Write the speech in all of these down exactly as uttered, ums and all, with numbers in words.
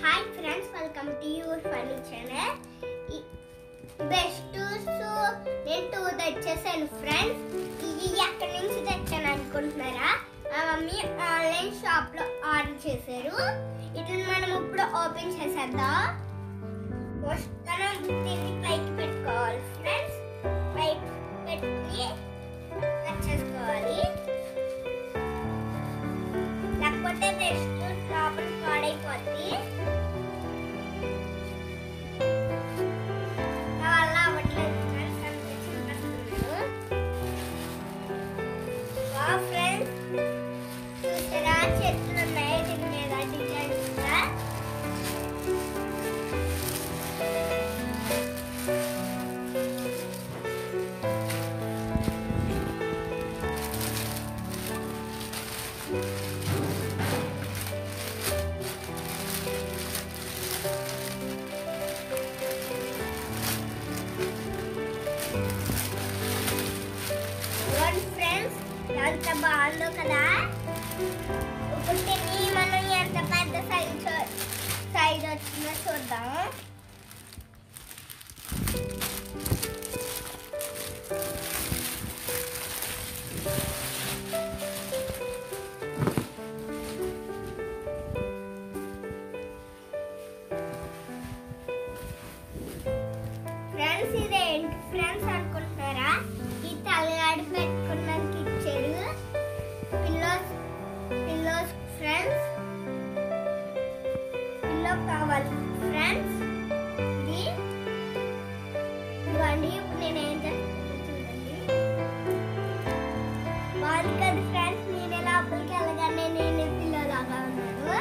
Hi friends, welcome to your funny channel. Best టూస్ నేను టూ తెచ్చేసాను ఫ్రెండ్స్. ఇది ఎక్కడి నుంచి తెచ్చాను అనుకుంటున్నారా? మా మమ్మీ ఆన్లైన్ షాప్ లో ఆర్డర్ చేశారు. ఇట్లా మనం ఇప్పుడు ఓపెన్ చేసేద్దాం. మనం దీన్ని పైకి పెట్టుకోవాలి ఫ్రెండ్స్. పైకి పెట్టి కట్ చేసుకోవాలి, లేకపోతే బెస్ట్ లోపల పాడైపోద్ది. ఎంత బాగుందో కదా. ఇప్పుడు తిని మనం ఎంత పెద్ద సైజ్ సైజ్ వచ్చిందో చూద్దాం. ఫ్రెండ్స్, ఇదేంటి ఫ్రెండ్స్ అనుకుంటున్నారా? ఈ తలగాడి పెట్టుకున్నానికి ఇచ్చారు పిల్లోస్ పిల్లోస్ ఫ్రెండ్స్. పిల్లో కావాలి ఫ్రెండ్స్. ఇది ఇవ్వండి. ఇప్పుడు నేను ఏం చేస్తాను చూడండి. బాగుంది కదా ఫ్రెండ్స్. నేను లోపలికి వెళ్ళగానే నేను పిల్లో లాగా ఉన్నాను.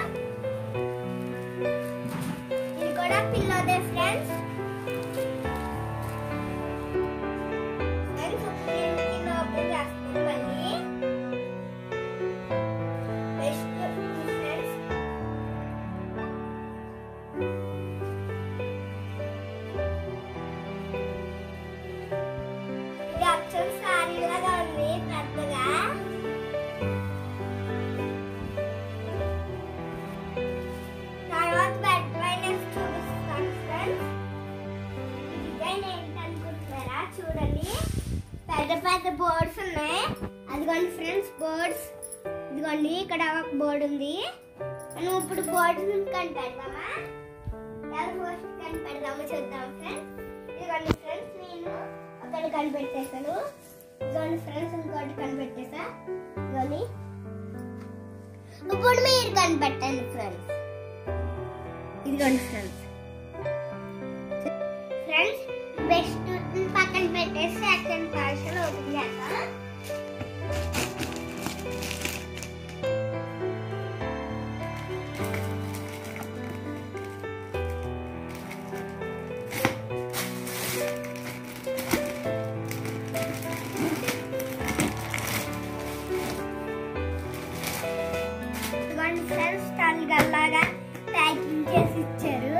ఇది కూడా పిల్లోదే ఫ్రెండ్స్. సారీలాగా ఉంది పెద్దగా. తర్వాత బెడ్ పైన చూపిస్తాను ఫ్రెండ్స్. డిజైన్ ఏంటనుకుంటున్నారా? చూడండి, పెద్ద పెద్ద బోర్డ్స్ ఉన్నాయి. అదిగోండి ఫ్రెండ్స్ బోర్డ్స్. ఇదిగోండి, ఇక్కడ ఒక బోర్డు ఉంది. మనం ఇప్పుడు బోర్డు కనిపెడదామా? ఎలా ఫస్ట్ కనిపెడదామో చూద్దాం ఫ్రెండ్స్. ఇదిగోండి ఫ్రెండ్స్, నేను ఒకటి కనిపెట్టేశాను. ఇదిగోండి ఫ్రెండ్స్, ఇంకోటి కనిపెట్టేసా. ఇదిగోండి, ఇప్పుడు మీరు కనిపెట్టండి ఫ్రెండ్స్. ఇదిగోండి ఫ్రెండ్స్. ఫ్రెండ్స్, బెస్ట్ పక్కన పెట్టేసి సెకండ్ పార్సల్ ఓపెన్ చేస్తా. ఫ్రెండ్స్, తలగల్లాగా ప్యాకింగ్ చేసి ఇచ్చారు.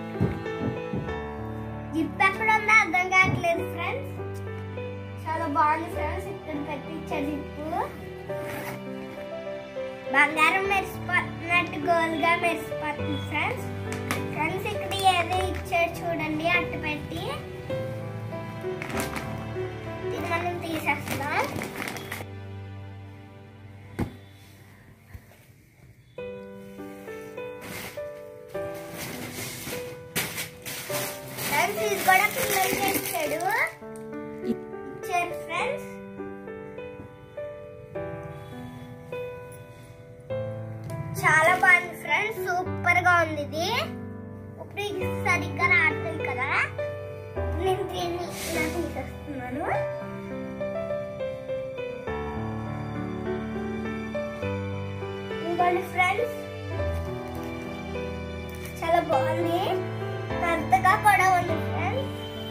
జిప్ ఎక్కడ ఉందో అర్థం కావట్లేదు ఫ్రెండ్స్. చాలా బాగుంది ఫ్రెండ్స్. ఇక్కడ పెట్టి ఇచ్చారు జిప్పు. బంగారం మెరిసిపోతున్నట్టు గోల్ గా మెరిసిపోతుంది ఫ్రెండ్స్. ఫ్రెండ్స్, ఇక్కడ ఏదో ఇచ్చాడు చూడండి, అట్టు పెట్టి. ఇది మనం తీసేస్తాం. ఇది కూడా పిల్లలు చేస్తాడు ఇచ్చారు ఫ్రెండ్స్. చాలా బాగుంది ఫ్రెండ్స్. సూపర్ గా ఉంది ఇది. ఇప్పుడు ఇది సరిగ్గా రావట్లేదు కదా. నేను దీన్ని ఇలా తీసేస్తున్నాను. ఇంకోండి ఫ్రెండ్స్, చాలా బాగుంది. పెద్దగా కూడా ఉంది ఫ్రెండ్స్.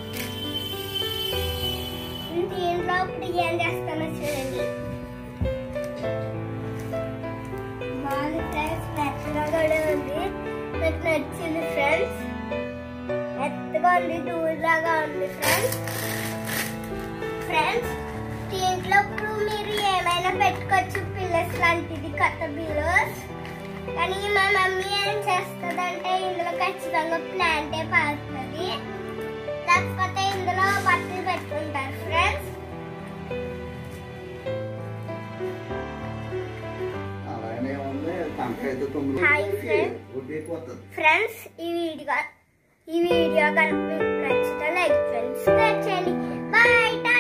దీంట్లో ఇప్పుడు ఏం చేస్తానో చూడండి. బాగుంది ఫ్రెండ్స్. మెత్తగా కూడా ఉంది. నాకు నచ్చింది ఫ్రెండ్స్. మెత్తగా ఉంది, దూరంగా ఉంది ఫ్రెండ్స్. ఫ్రెండ్స్, దీంట్లో ఇప్పుడు మీరు ఏమైనా పెట్టుకోవచ్చు. పిల్లర్స్ లాంటిది, కొత్త పిల్లర్స్. కానీ మా మమ్మీ ఏం చేస్తుందంటే ఇందులో ఖచ్చితంగా ప్లాంటే పారుతుంది. లేకపోతే ఇందులో బట్టలు పెట్టుకుంటారు ఫ్రెండ్స్. ఫ్రెండ్స్ ఈ వీడియో ఈ వీడియో కనుక మీకు నచ్చితే లైక్ చేయండి, షేర్ చేయండి. బాయ్.